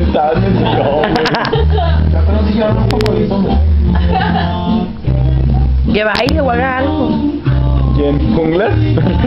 Estaba en el Ya pero si llevan un poco güey. Que baile o haga algo. ¿Quién? ¿Junglas?